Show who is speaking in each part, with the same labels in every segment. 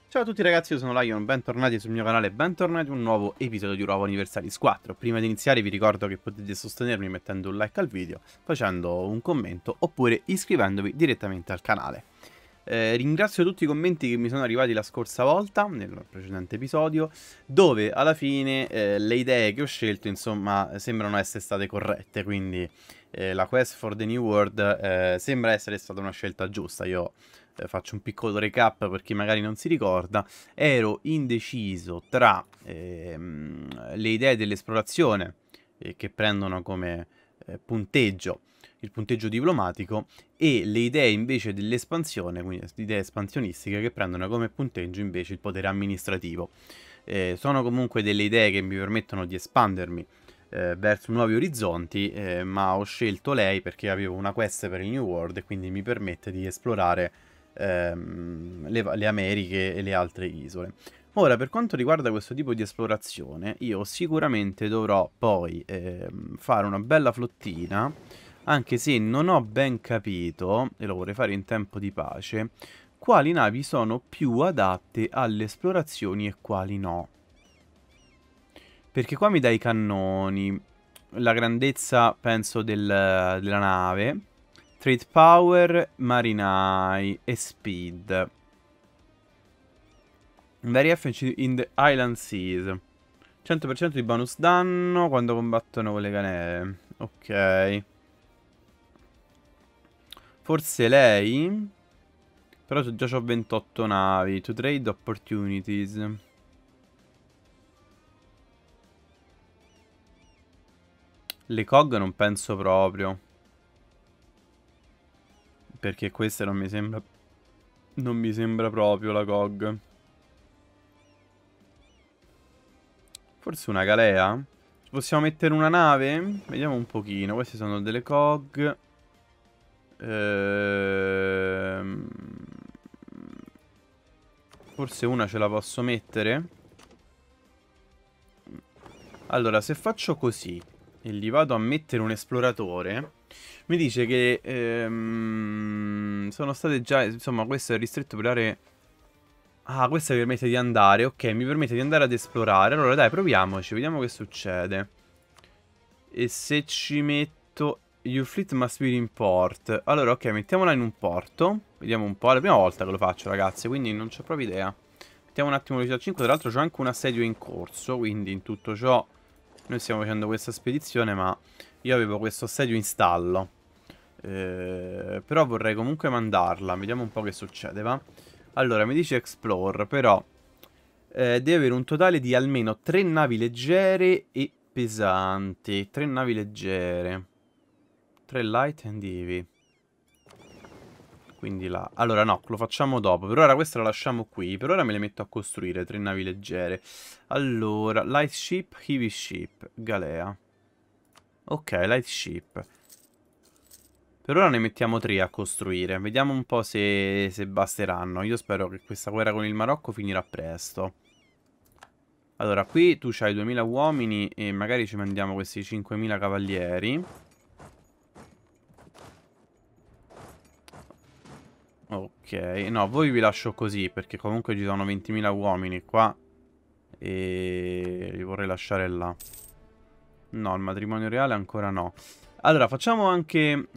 Speaker 1: Ciao a tutti ragazzi, io sono Lion, bentornati sul mio canale, bentornati a un nuovo episodio di Europa Universalis 4. Prima di iniziare vi ricordo che potete sostenermi mettendo un like al video, facendo un commento oppure iscrivendovi direttamente al canale. Ringrazio tutti i commenti che mi sono arrivati la scorsa volta, nel precedente episodio, dove alla fine le idee che ho scelto insomma sembrano essere state corrette, quindi la quest for the New World sembra essere stata una scelta giusta. Io faccio un piccolo recap per chi magari non si ricorda. Ero indeciso tra le idee dell'esplorazione che prendono come punteggio il punteggio diplomatico e le idee invece dell'espansione, quindi le idee espansionistiche che prendono come punteggio invece il potere amministrativo. Sono comunque delle idee che mi permettono di espandermi verso nuovi orizzonti, ma ho scelto lei perché avevo una quest per il New World e quindi mi permette di esplorare le Americhe e le altre isole. Ora, per quanto riguarda questo tipo di esplorazione, io sicuramente dovrò poi fare una bella flottina, anche se non ho ben capito, e lo vorrei fare in tempo di pace, quali navi sono più adatte alle esplorazioni e quali no. Perché qua mi dai i cannoni, la grandezza, penso, della nave, trade power, marinai e speed. Very efficacy in the Island Seas. 100% di bonus danno quando combattono con le canee. Ok. Forse lei? Però già ho 28 navi. To trade opportunities. Le COG non penso proprio. Perché queste non mi sembra... Non mi sembra proprio la COG. Forse una galea? Ci possiamo mettere una nave? Vediamo un pochino. Queste sono delle COG. Forse una ce la posso mettere? Allora, se faccio così e gli vado a mettere un esploratore, mi dice che sono state già... Insomma, questo è ristretto per aree... Ah, questo mi permette di andare. Ok, mi permette di andare ad esplorare. Allora, dai, proviamoci. Vediamo che succede. E se ci metto... Your fleet must be in port. Allora, ok, mettiamola in un porto. Vediamo un po'. È la prima volta che lo faccio, ragazzi, quindi non c'ho proprio idea. Mettiamo un attimo velocità 5. Tra l'altro c'ho anche un assedio in corso, quindi in tutto ciò noi stiamo facendo questa spedizione, ma io avevo questo assedio in stallo. Però vorrei comunque mandarla. Vediamo un po' che succede, va? Allora, mi dice Explore, però deve avere un totale di almeno 3 navi leggere e pesanti. 3 navi leggere. 3 light and heavy. Quindi là. Allora no, lo facciamo dopo. Per ora questa la lasciamo qui. Per ora me le metto a costruire 3 navi leggere. Allora, light ship, heavy ship, galea. Ok, light ship. Per ora ne mettiamo 3 a costruire. Vediamo un po' se basteranno. Io spero che questa guerra con il Marocco finirà presto. Allora, qui tu c'hai 2000 uomini e magari ci mandiamo questi 5000 cavalieri. Ok, no, voi vi lascio così perché comunque ci sono 20.000 uomini qua e li vorrei lasciare là. No, il matrimonio reale ancora no. Allora, facciamo anche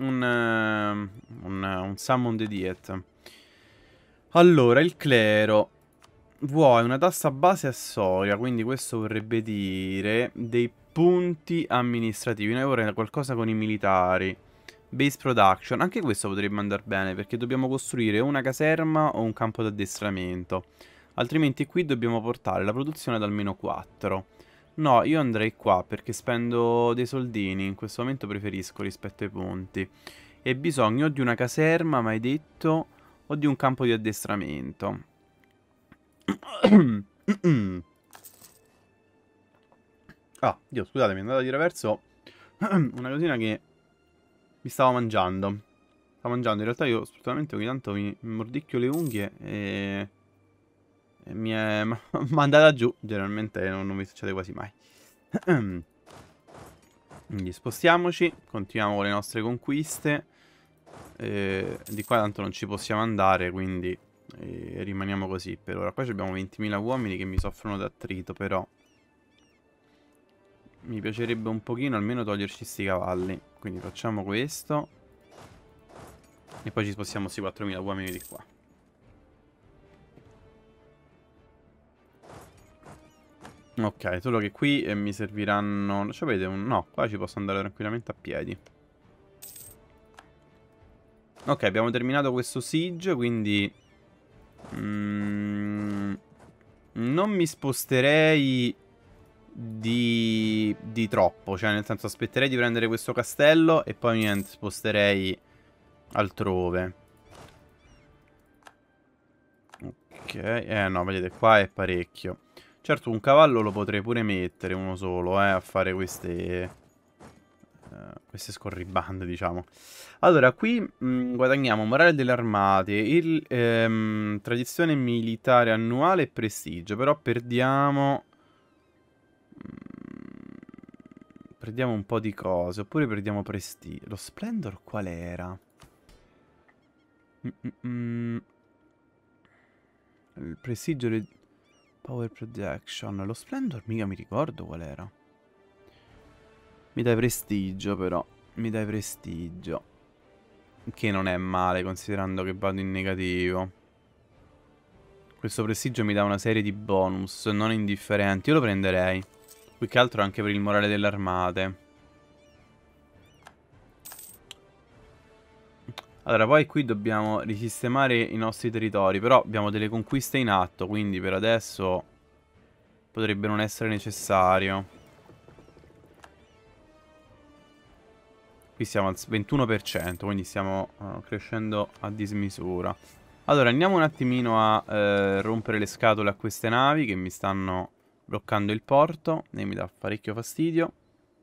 Speaker 1: un Summon the Diet. Allora, il clero vuole una tassa base a Soria, quindi questo vorrebbe dire dei punti amministrativi. Noi vorremmo qualcosa con i militari. Base production, anche questo potrebbe andare bene perché dobbiamo costruire una caserma o un campo d'addestramento. Altrimenti qui dobbiamo portare la produzione ad almeno 4. No, io andrei qua perché spendo dei soldini, in questo momento preferisco rispetto ai punti. E bisogno di una caserma, mai detto, o di un campo di addestramento. Ah, Dio, scusate, mi è andata di reverso una cosina che mi stavo mangiando. Stavo mangiando, in realtà io sfortunatamente ogni tanto mi mordicchio le unghie e mi è mandata giù. Generalmente non mi succede quasi mai. Quindi spostiamoci, continuiamo con le nostre conquiste. Di qua tanto non ci possiamo andare, quindi E rimaniamo così per ora. Qua abbiamo 20.000 uomini che mi soffrono d'attrito, però mi piacerebbe un pochino almeno toglierci sti cavalli. Quindi facciamo questo. E poi ci spostiamo sti 4.000 uomini di qua. Ok, solo che qui mi serviranno... Cioè, vedete, no, qua ci posso andare tranquillamente a piedi. Ok, abbiamo terminato questo siege, quindi... non mi sposterei di troppo. Cioè, nel senso, aspetterei di prendere questo castello e poi niente, sposterei altrove. Ok, no, vedete, qua è parecchio. Certo, un cavallo lo potrei pure mettere, uno solo, a fare queste scorribande, diciamo. Allora, qui guadagniamo morale delle armate, tradizione militare annuale e prestigio, però perdiamo... perdiamo un po' di cose, oppure perdiamo prestigio. Lo Splendor qual era? Il prestigio... Power Projection. Lo Splendor mica mi ricordo qual era. Mi dai prestigio però. Mi dai prestigio. Che non è male considerando che vado in negativo. Questo prestigio mi dà una serie di bonus non indifferenti. Io lo prenderei. Più che altro anche per il morale delle armate. Allora, poi qui dobbiamo risistemare i nostri territori. Però abbiamo delle conquiste in atto. Quindi per adesso potrebbe non essere necessario. Qui siamo al 21%, quindi stiamo crescendo a dismisura. Allora, andiamo un attimino a rompere le scatole a queste navi che mi stanno bloccando il porto e mi dà parecchio fastidio.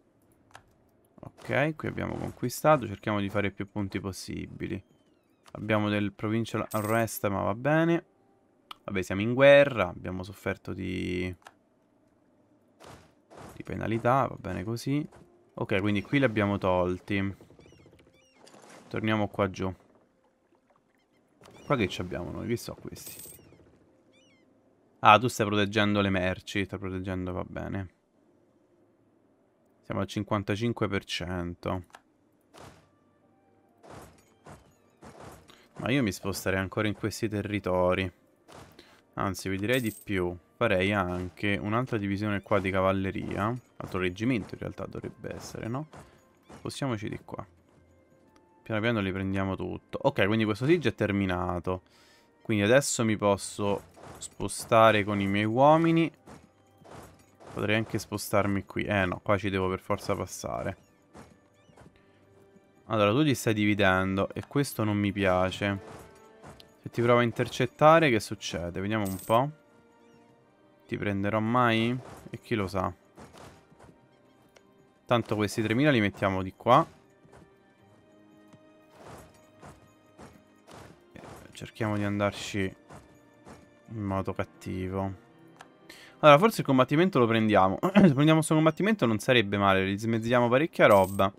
Speaker 1: Ok, qui abbiamo conquistato, cerchiamo di fare più punti possibili. Abbiamo del provincial arrest, ma va bene. Vabbè, siamo in guerra, abbiamo sofferto di penalità, va bene così. Ok, quindi qui li abbiamo tolti. Torniamo qua giù. Qua che ci abbiamo noi? Chi sono questi? Ah, tu stai proteggendo le merci. Stai proteggendo, va bene. Siamo al 55%. Ma io mi sposterei ancora in questi territori. Anzi, vi direi di più. Farei anche un'altra divisione qua di cavalleria. Altro reggimento in realtà dovrebbe essere, no? Spostiamoci di qua. Piano piano li prendiamo tutto. Ok, quindi questo siege è terminato. Quindi adesso mi posso spostare con i miei uomini. Potrei anche spostarmi qui. No, qua ci devo per forza passare. Allora, tu ti stai dividendo e questo non mi piace. Se ti provo a intercettare, che succede? Vediamo un po'. Ti prenderò mai? E chi lo sa. Tanto questi 3.000 li mettiamo di qua. Cerchiamo di andarci in modo cattivo. Allora, forse il combattimento lo prendiamo. Se prendiamo questo combattimento non sarebbe male. Rismezziamo parecchia roba.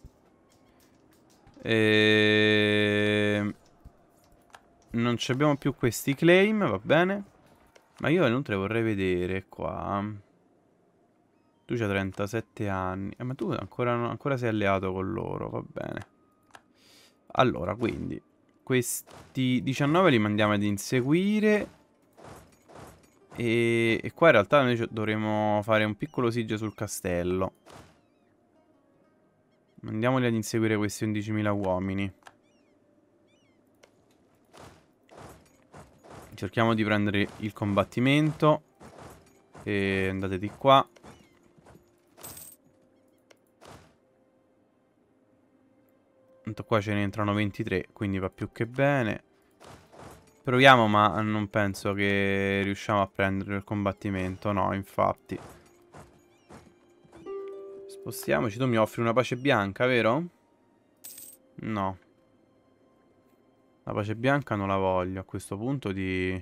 Speaker 1: Non abbiamo più questi claim, va bene. Ma io inoltre vorrei vedere qua. Tu c'hai 37 anni. Ma tu ancora sei alleato con loro, va bene. Allora, quindi questi 19 li mandiamo ad inseguire. E qua in realtà noi dovremo fare un piccolo siege sul castello. Mandiamoli ad inseguire questi 11.000 uomini. Cerchiamo di prendere il combattimento. E andate di qua. Tanto qua ce ne entrano 23, quindi va più che bene. Proviamo, ma non penso che riusciamo a prendere il combattimento. No, infatti. Spostiamoci. Tu mi offri una pace bianca, vero? No. La pace bianca non la voglio. A questo punto ti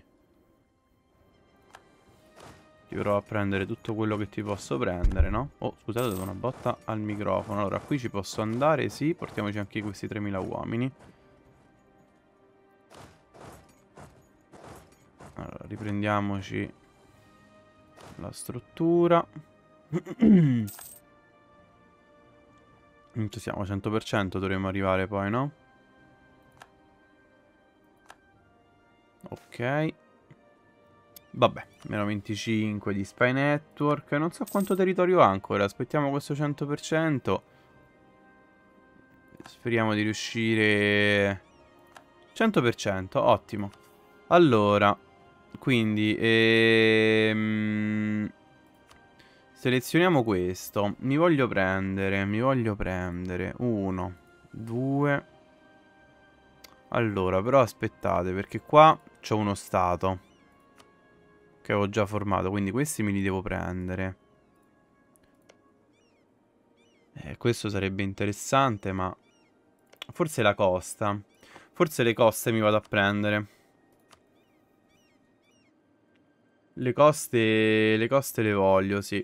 Speaker 1: provo a prendere tutto quello che ti posso prendere, no? Oh, scusate, ho dato una botta al microfono. Allora, qui ci posso andare, sì. Portiamoci anche questi 3.000 uomini. Allora, riprendiamoci la struttura. Ci siamo, 100% dovremmo arrivare poi, no? Ok. Vabbè, meno 25 di Spy Network. Non so quanto territorio ha ancora. Aspettiamo questo 100%. Speriamo di riuscire... 100%, ottimo. Allora, quindi... selezioniamo questo. Mi voglio prendere 1, 2. Allora, però aspettate, perché qua c'ho uno stato che avevo già formato, quindi questi me li devo prendere. Questo sarebbe interessante, ma forse la costa. Forse le coste mi vado a prendere. Le coste le voglio, sì.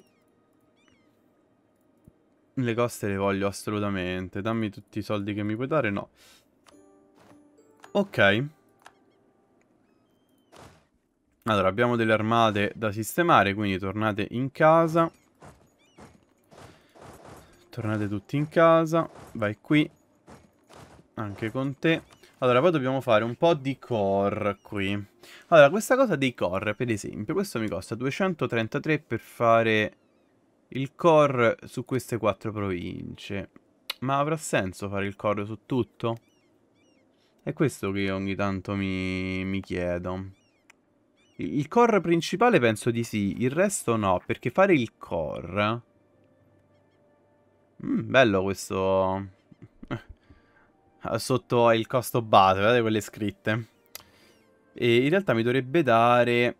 Speaker 1: Le coste le voglio assolutamente. Dammi tutti i soldi che mi puoi dare, no. Ok. Allora, abbiamo delle armate da sistemare, quindi tornate in casa. Tornate tutti in casa. Vai qui. Anche con te. Allora, poi dobbiamo fare un po' di core qui. Allora, questa cosa dei core, per esempio, questo mi costa 233 per fare il core su queste 4 province. Ma avrà senso fare il core su tutto? È questo che io ogni tanto mi chiedo. Il core principale penso di sì, il resto no, perché fare il core... bello questo... Sotto il costo base, guardate quelle scritte. E in realtà mi dovrebbe dare...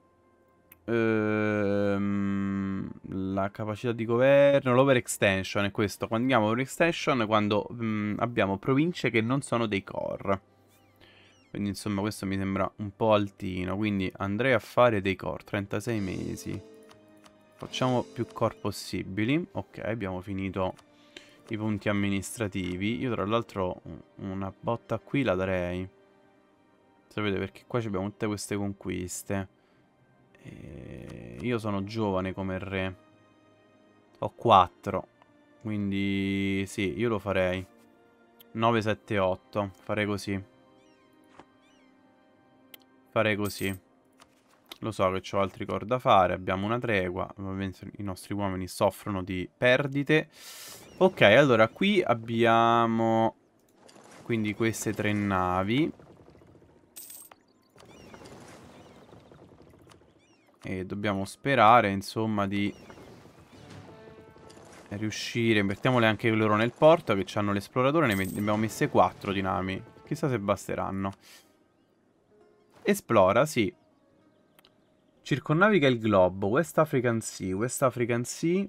Speaker 1: la capacità di governo, l'overextension è questo. Quando andiamo overextension, quando abbiamo province che non sono dei core. Quindi insomma questo mi sembra un po' altino. Quindi andrei a fare dei core, 36 mesi. Facciamo più core possibili. Ok, abbiamo finito i punti amministrativi. Io tra l'altro una botta qui la darei. Sapete, perché qua abbiamo tutte queste conquiste. E io sono giovane come re. Ho 4. Quindi sì, io lo farei. 9, 7, 8. Farei così. Farei così. Lo so che ho altri core da fare. Abbiamo una tregua. Ovviamente i nostri uomini soffrono di perdite. Ok, allora qui abbiamo... Quindi queste 3 navi. E dobbiamo sperare, insomma, di riuscire. Mettiamole anche loro nel porto, che hanno l'esploratore. Ne abbiamo messe 4 di navi. Chissà se basteranno. Esplora, sì. Circonnaviga il globo. West African Sea. West African Sea.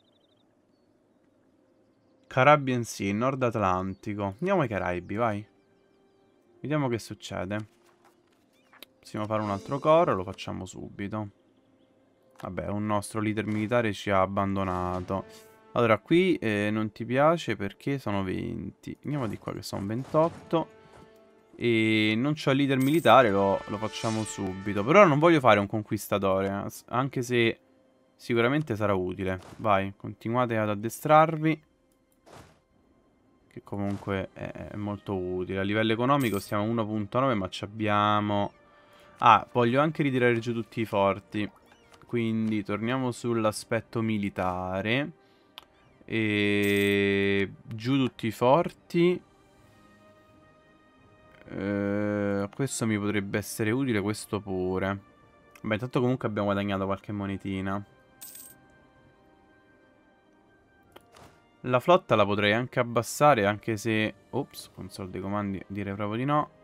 Speaker 1: Caribbean Sea. Nord Atlantico. Andiamo ai Caraibi, vai. Vediamo che succede. Possiamo fare un altro core. Lo facciamo subito. Vabbè, un nostro leader militare ci ha abbandonato. Allora, qui non ti piace perché sono 20. Andiamo di qua che sono 28. E non c'ho il leader militare, lo facciamo subito. Però non voglio fare un conquistatore, anche se sicuramente sarà utile. Vai, continuate ad addestrarvi. Che comunque è molto utile. A livello economico stiamo a 1.9, ma ci abbiamo... Ah, voglio anche ritirare giù tutti i forti. Quindi torniamo sull'aspetto militare. E... giù tutti i forti. Questo mi potrebbe essere utile, questo pure. Beh, intanto comunque abbiamo guadagnato qualche monetina. La flotta la potrei anche abbassare, anche se... Ops, console dei comandi, direi proprio di no.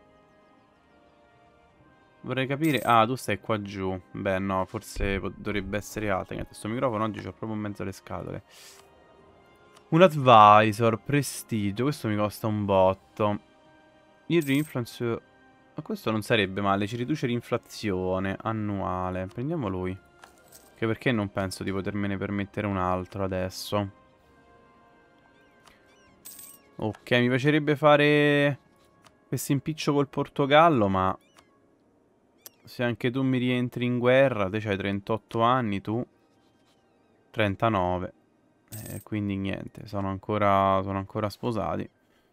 Speaker 1: Vorrei capire... Ah, tu stai qua giù. Beh, no, forse dovrebbe essere alta. Questo microfono oggi c'ho proprio in mezzo alle scatole. Un advisor, prestigio. Questo mi costa un botto. Il influence... Ma questo non sarebbe male, ci riduce l'inflazione annuale. Prendiamo lui. Che perché non penso di potermene permettere un altro adesso. Ok, mi piacerebbe fare questo impiccio col Portogallo, ma Se anche tu mi rientri in guerra, te c'hai 38 anni, tu 39. Quindi niente, sono ancora sposati.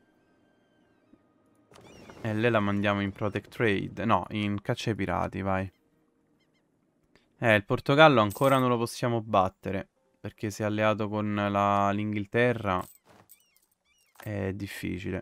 Speaker 1: E lei la mandiamo in Protect Trade. No, in caccia ai pirati, vai. Il Portogallo ancora non lo possiamo battere. Perché si è alleato con l'Inghilterra. È difficile.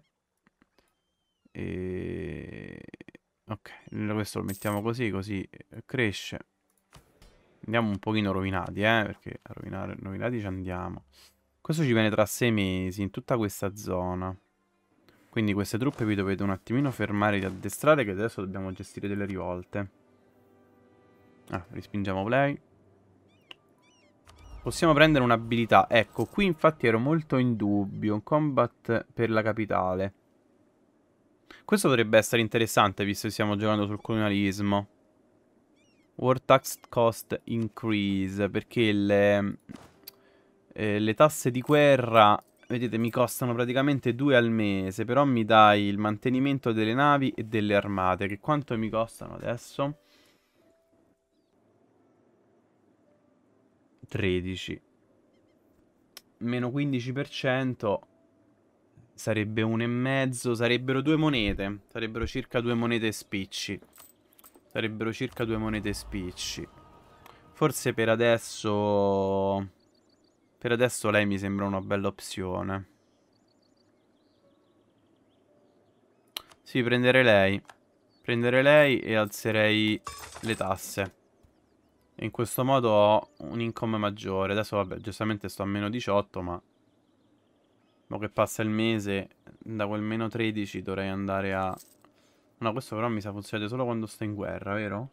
Speaker 1: E... Ok, questo lo mettiamo così, così cresce. Andiamo un pochino rovinati, perché a rovinati ci andiamo. Questo ci viene tra 6 mesi, in tutta questa zona. Quindi queste truppe vi dovete un attimino fermare di addestrare, che adesso dobbiamo gestire delle rivolte. Rispingiamo play. Possiamo prendere un'abilità. Ecco, qui infatti ero molto in dubbio. Combat per la capitale. Questo dovrebbe essere interessante, visto che stiamo giocando sul colonialismo. War tax cost increase, perché le tasse di guerra, vedete, mi costano praticamente 2 al mese, però mi dai il mantenimento delle navi e delle armate, che quanto mi costano adesso? 13. Meno 15%. Sarebbe 1,5, sarebbero 2 monete. Sarebbero circa 2 monete spicci. Sarebbero circa 2 monete spicci. Forse per adesso... Per adesso lei mi sembra una bella opzione. Sì, prenderei lei. Prenderei lei e alzerei le tasse. E in questo modo ho un income maggiore. Adesso vabbè, giustamente sto a meno 18, ma... Mo che passa il mese, da quel meno 13 dovrei andare a... No, questo però mi sa funzionare solo quando sto in guerra, vero?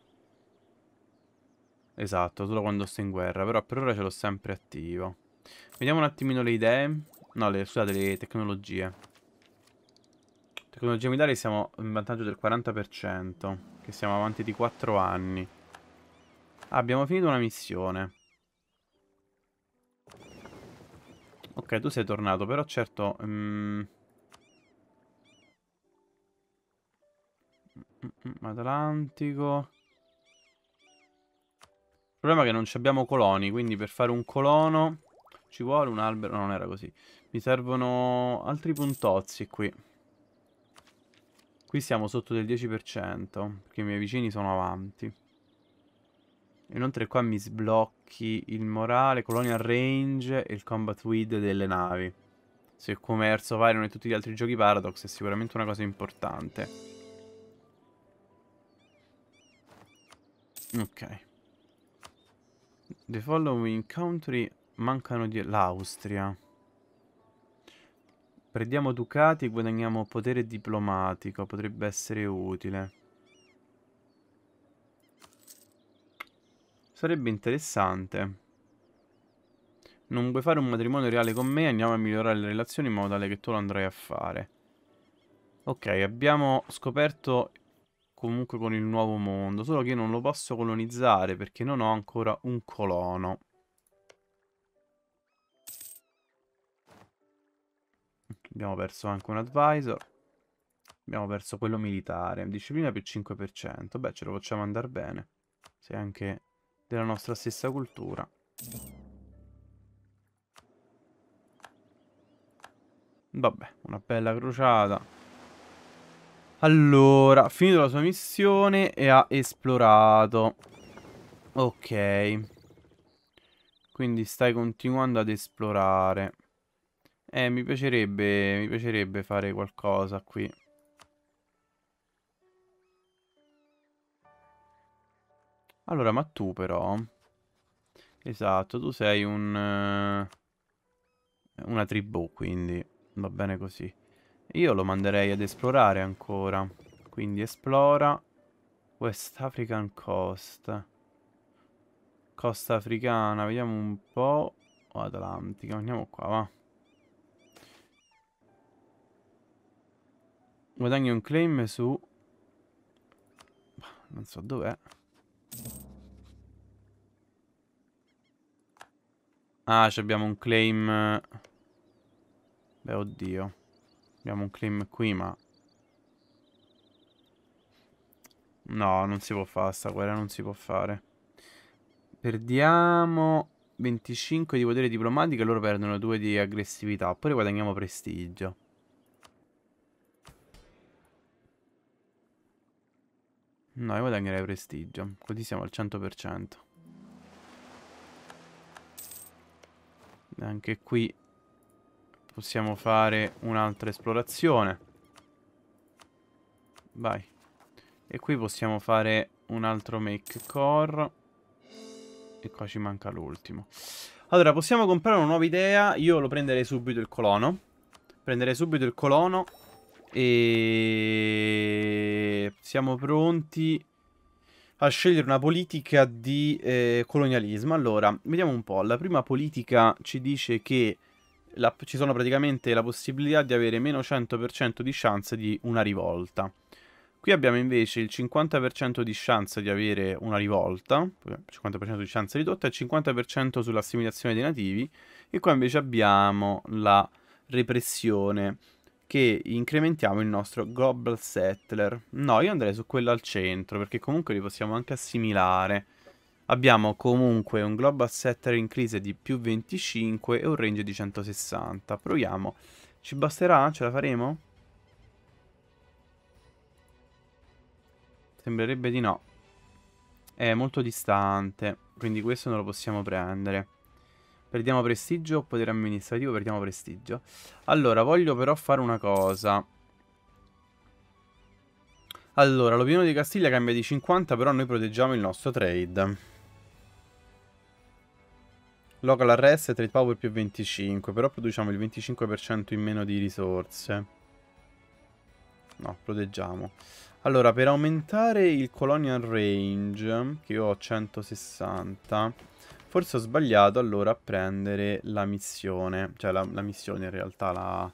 Speaker 1: Esatto, solo quando sto in guerra, però per ora ce l'ho sempre attivo. Vediamo un attimino le idee. No, scusate, le tecnologie. Tecnologie militari siamo in vantaggio del 40%, che siamo avanti di 4 anni. Abbiamo finito una missione. Ok, tu sei tornato, però certo... Atlantico... Il problema è che non abbiamo coloni, quindi per fare un colono ci vuole un albero. No, non era così. Mi servono altri puntozzi qui. Qui siamo sotto del 10%, perché i miei vicini sono avanti. Inoltre qua mi sblocchi il morale, colonial range e il combat with delle navi. Se il commercio Parion e tutti gli altri giochi Paradox è sicuramente una cosa importante. Ok. The following country mancano di... l'Austria. Prendiamo ducati e guadagniamo potere diplomatico. Potrebbe essere utile. Sarebbe interessante. Non vuoi fare un matrimonio reale con me? Andiamo a migliorare le relazioni in modo tale che tu lo andrai a fare. Ok, abbiamo scoperto comunque con il nuovo mondo. Solo che io non lo posso colonizzare perché non ho ancora un colono. Abbiamo perso anche un advisor. Abbiamo perso quello militare. Disciplina più 5%. Beh, ce lo facciamo andare bene. Sei anche della nostra stessa cultura. Vabbè, una bella crociata. Allora, ha finito la sua missione e ha esplorato. Ok. Quindi stai continuando ad esplorare. Mi piacerebbe fare qualcosa qui. Allora, ma tu però... Esatto, tu sei una tribù, quindi va bene così. Io lo manderei ad esplorare ancora. Quindi esplora West African Coast. Costa africana, vediamo un po'. O Atlantica, andiamo qua, va. Guadagni un claim su... Non so dov'è. Ah, abbiamo un claim... Beh, oddio. Abbiamo un claim qui, ma... No, non si può fare sta guerra, non si può fare. Perdiamo 25 di potere diplomatico e loro perdono 2 di aggressività. Oppure guadagniamo prestigio. No, io guadagnerei prestigio. Così siamo al 100%. E anche qui possiamo fare un'altra esplorazione. Vai. E qui possiamo fare un altro make core. E qua ci manca l'ultimo. Allora, possiamo comprare una nuova idea. Io lo prenderei subito il colono. Prenderei subito il colono. E siamo pronti a scegliere una politica di colonialismo. Allora, vediamo un po'. La prima politica ci dice che ci sono praticamente la possibilità di avere meno 100% di chance di una rivolta. Qui abbiamo invece il 50% di chance di avere una rivolta, 50% di chance ridotta e 50% sull'assimilazione dei nativi. E qua invece abbiamo la repressione, che incrementiamo il nostro Global Settler. No, io andrei su quello al centro, perché comunque li possiamo anche assimilare. Abbiamo comunque un Global Settler Increase di più 25 e un range di 160. Proviamo. Ci basterà? Ce la faremo? Sembrerebbe di no. È molto distante, quindi questo non lo possiamo prendere. Perdiamo prestigio o potere amministrativo? Perdiamo prestigio. Allora, voglio però fare una cosa. Allora, l'opinione di Castiglia cambia di 50, però noi proteggiamo il nostro trade. Local arrest e trade power più 25, però produciamo il 25% in meno di risorse. No, proteggiamo. Allora, per aumentare il colonial range, che io ho 160, forse ho sbagliato allora a prendere la missione. Cioè, la missione in realtà la...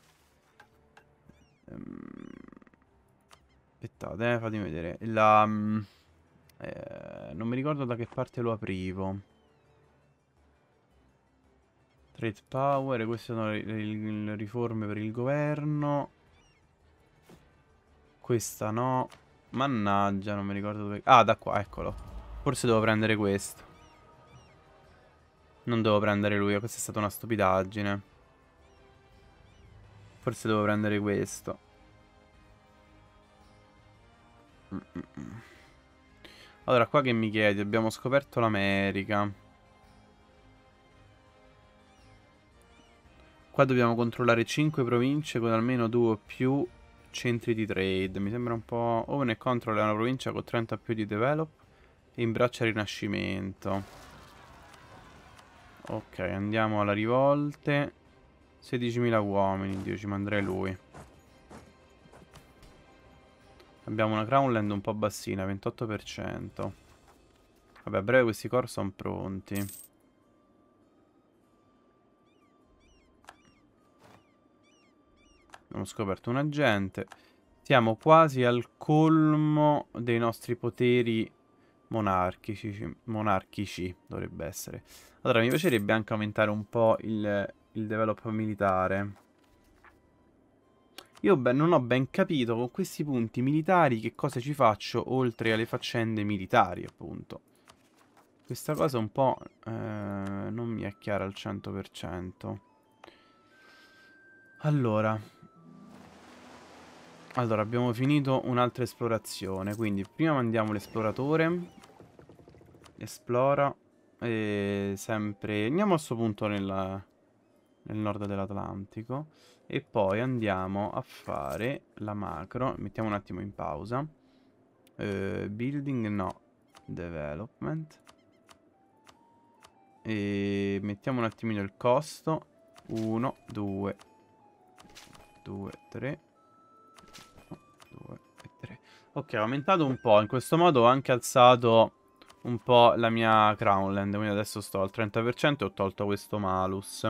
Speaker 1: aspettate, fatemi vedere. Non mi ricordo da che parte lo aprivo. Trade power, queste sono le riforme per il governo. Questa no. Mannaggia, non mi ricordo dove... Ah, da qua, eccolo. Forse devo prendere questo. Non devo prendere lui, questa è stata una stupidaggine. Forse devo prendere questo. Allora, qua che mi chiedi? Abbiamo scoperto l'America. Qua dobbiamo controllare 5 province con almeno 2 o più centri di trade. Mi sembra un po'... Own e controlla una provincia con 30 o più di develop e imbraccia il rinascimento. Ok, andiamo alla rivolte. 16.000 uomini, Dio, ci manderei lui. Abbiamo una Crownland un po' bassina, 28%. Vabbè, a breve questi core sono pronti. Abbiamo scoperto un agente. Siamo quasi al colmo dei nostri poteri monarchici, dovrebbe essere. Allora, mi piacerebbe anche aumentare un po' il develop militare. Io non ho ben capito con questi punti militari che cosa ci faccio oltre alle faccende militari, appunto. Questa cosa un po' non mi è chiara al 100%. Allora, abbiamo finito un'altra esplorazione, quindi prima mandiamo l'esploratore. Esplora. E sempre... Andiamo a questo punto nel nord dell'Atlantico. E poi andiamo a fare la macro. Mettiamo un attimo in pausa. Building no. Development. E mettiamo un attimino il costo. 1, 2, 2, 3. 2 e 3. Ok, ho aumentato un po'. In questo modo ho anche alzato un po' la mia Crownland. Quindi adesso sto al 30% e ho tolto questo malus.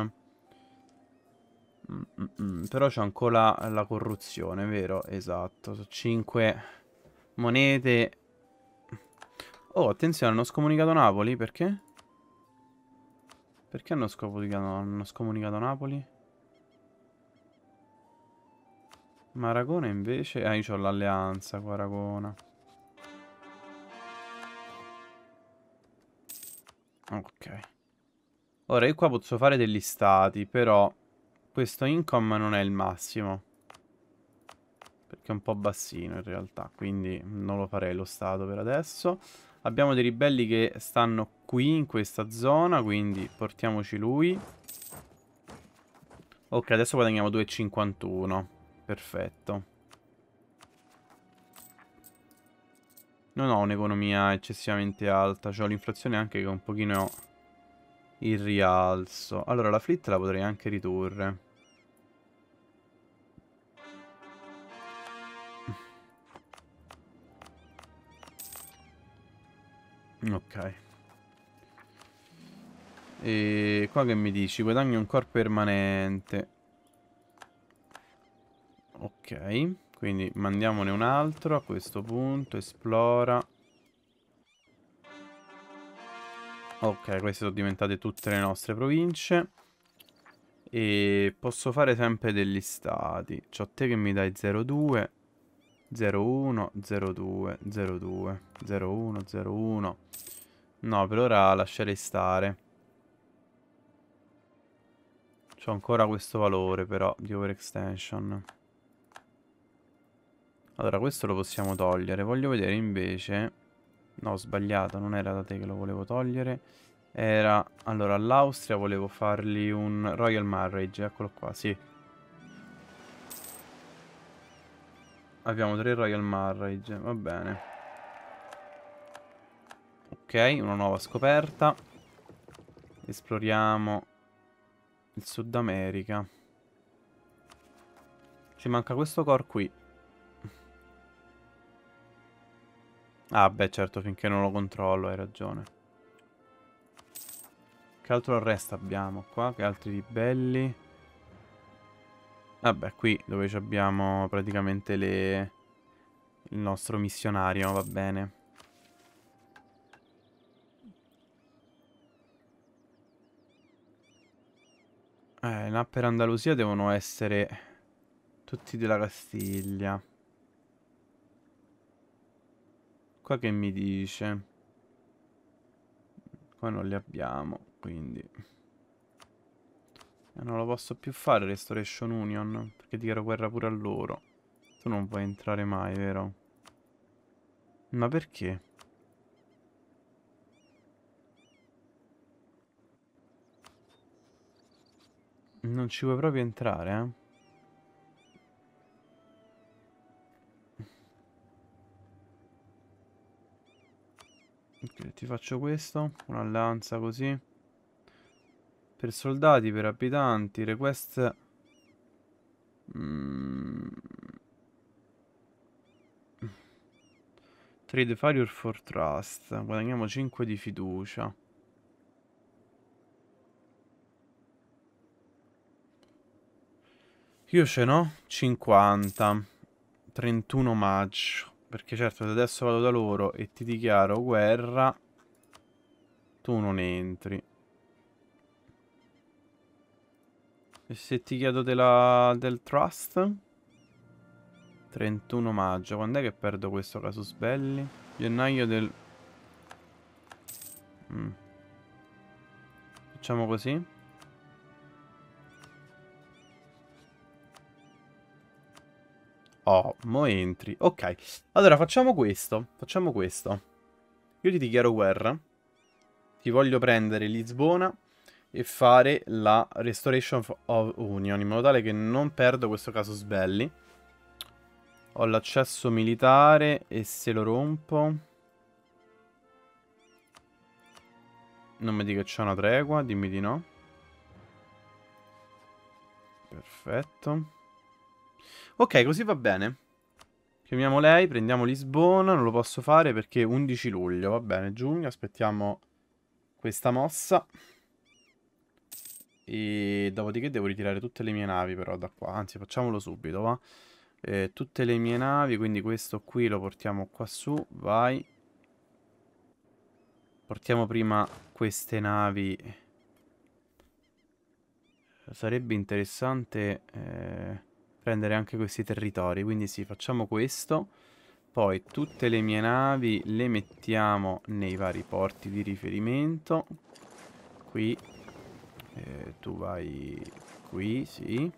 Speaker 1: Però c'ho ancora la corruzione, vero? Esatto. Sono 5 monete. Oh, attenzione, hanno scomunicato Napoli. Perché? Perché hanno scomunicato Napoli? Ma Aragona invece... io ho l'alleanza con Aragona. Ok. Ora io qua posso fare degli stati, però questo income non è il massimo. Perché è un po' bassino in realtà, quindi non lo farei lo stato per adesso. Abbiamo dei ribelli che stanno qui in questa zona, quindi portiamoci lui. Ok, adesso guadagniamo 2,51. Perfetto. Non ho un'economia eccessivamente alta, ho l'inflazione anche che un pochino il rialzo. Allora la fleet la potrei anche ridurre. Ok. E qua che mi dici? Guadagni un core permanente. Ok, quindi mandiamone un altro a questo punto. Esplora. Ok, queste sono diventate tutte le nostre province. E posso fare sempre degli stati. C'ho te che mi dai 02, 01, 02, 02, 01, 01. No, per ora lascerei stare. C'ho ancora questo valore però di overextension. Allora, questo lo possiamo togliere. Voglio vedere invece... No, ho sbagliato, non era da te che lo volevo togliere. Era... Allora, all'Austria volevo fargli un Royal Marriage, eccolo qua, sì. Abbiamo 3 Royal Marriage, va bene. Ok, una nuova scoperta. Esploriamo il Sud America. Ci manca questo core qui. Ah, beh, certo, finché non lo controllo, hai ragione. Che altro arresto abbiamo qua? Che altri ribelli? Vabbè, qui dove abbiamo praticamente il nostro missionario, va bene. In per Andalusia devono essere tutti della Castiglia. Qua che mi dice? Qua non li abbiamo, quindi... non lo posso più fare Restoration Union, perché dichiaro guerra pure a loro. Tu non puoi entrare mai, vero? Ma perché? Non ci vuoi proprio entrare, eh? Ok, ti faccio questo, un'alleanza così. Per soldati, per abitanti, request... Mm. Trade failure for trust. Guadagniamo 5 di fiducia. Io ce n'ho 50. 31 maggio. Perché certo se adesso vado da loro e ti dichiaro guerra, tu non entri. E se ti chiedo del trust? 31 maggio. Quando è che perdo questo casus belli? Gennaio del... Facciamo così. Oh, mo entri. Ok. Allora facciamo questo. Facciamo questo. Io ti dichiaro guerra. Ti voglio prendere Lisbona e fare la Restoration of Union, in modo tale che non perdo questo casus belli. Ho l'accesso militare e se lo rompo... Non mi dica che c'è una tregua, dimmi di no. Perfetto. Ok, così va bene. Chiamiamo lei, prendiamo Lisbona, non lo posso fare perché 11 luglio, va bene, giugno, aspettiamo questa mossa. E dopodiché devo ritirare tutte le mie navi però da qua, anzi facciamolo subito, va? Tutte le mie navi, quindi questo qui lo portiamo qua su, vai. Portiamo prima queste navi. Sarebbe interessante prendere anche questi territori, quindi sì, facciamo questo. Poi tutte le mie navi le mettiamo nei vari porti di riferimento. qui. Tu vai qui, sì.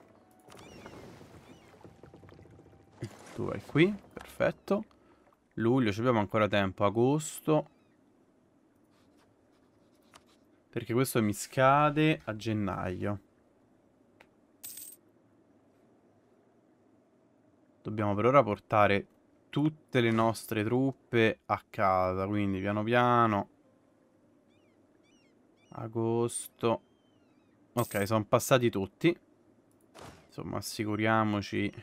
Speaker 1: Tu vai qui, perfetto. Luglio, ci abbiamo ancora tempo. Agosto. Perché questo mi scade a gennaio. Dobbiamo per ora portare tutte le nostre truppe a casa. Quindi piano piano. Agosto. Ok, sono passati tutti. Insomma, assicuriamoci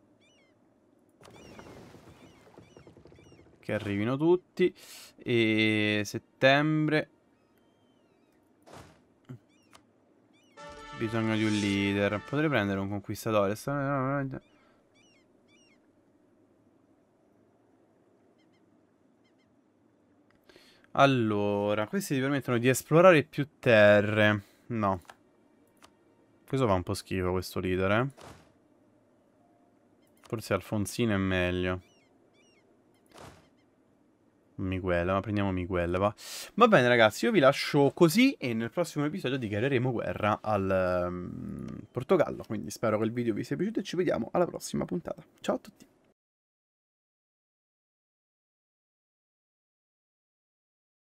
Speaker 1: che arrivino tutti. E settembre. Bisogno di un leader. Potrei prendere un conquistatore. Allora, questi ti permettono di esplorare più terre. No. Questo fa un po' schifo, questo leader, eh. Forse Alfonsino è meglio. Miguel, ma prendiamo Miguel, va. Va bene, ragazzi, io vi lascio così e nel prossimo episodio dichiareremo guerra al Portogallo. Quindi spero che il video vi sia piaciuto e ci vediamo alla prossima puntata. Ciao a tutti.